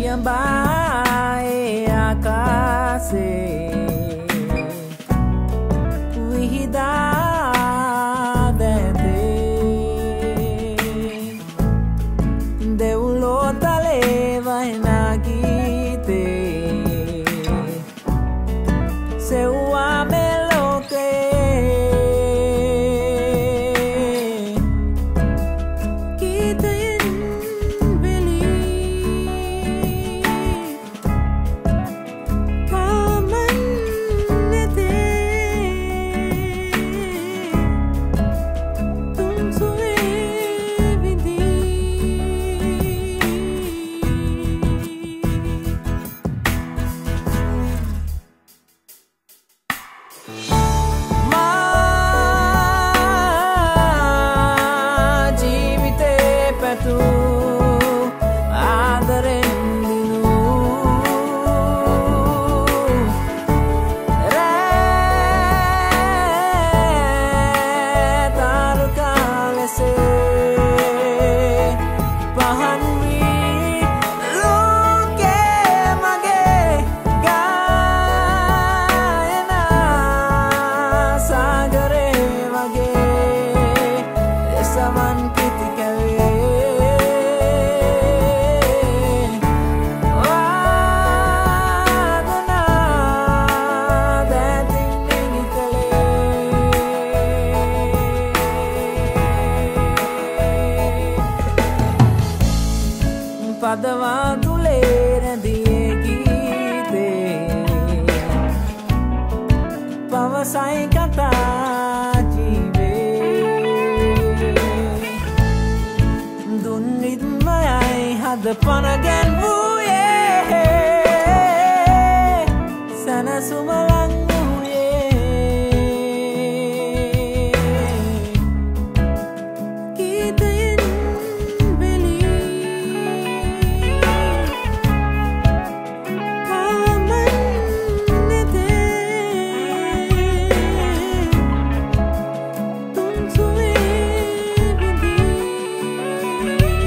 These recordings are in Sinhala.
පියඹායේ ආකාසේ විහිදා දැතේ දෙව්ලෝ තලේ වහිනා ගීතේ සෙව්වා මේ ලෝකේ ගීතයෙන් වෙලී කාමන් නැතේ තුන් සුවේ විඳී මා ජීවිතේ පැතූ ආදරෙන් දිනූ රෑ තාරුකා ලෙසේ පහන් වී ලෝකේ මගේ ගායනා සාගරේ වගේ එසවන් පිති කැවේ වාදනා දැතින් නිගි කළේ පදවා තුලේ රැඳියේ ගීතේ පවසයි කතා ජීවේ දුන් නිත්මයයි හද පන ගැන්වූයේ සැනසුම ලං වූයේ ගීතයෙන් වෙලී කාමන් නැතේ තුන් සුවේ විඳී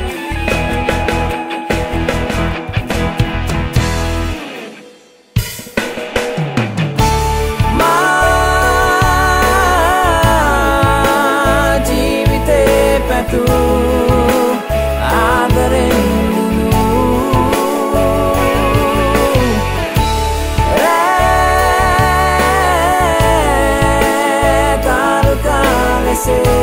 මා ජීවිතේ පැතූ ආදරෙන් දිනූ රෑ තාරුකා ලෙසේ